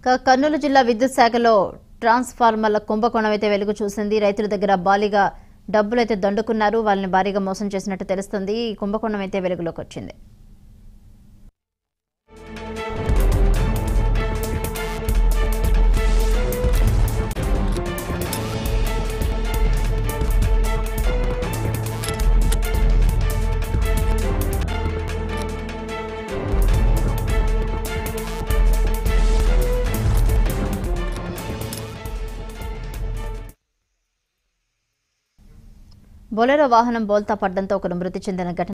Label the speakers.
Speaker 1: కర్నూలు జిల్లా విద్యుత్ శాఖలో ట్రాన్స్ఫార్మర్ల కుంభకోణం అయితే వెలుగు చూసింది. రైతుల దగ్గర భారీగా డబ్బులైతే దండుకున్నారు. వాళ్ళని భారీగా మోసం చేసినట్టు తెలుస్తుంది. ఈ కుంభకోణం అయితే వెలుగులోకి వచ్చింది. బొలెరో వాహనం బోల్తా పడడంతో ఒకరు మృతి చెందిన ఘటన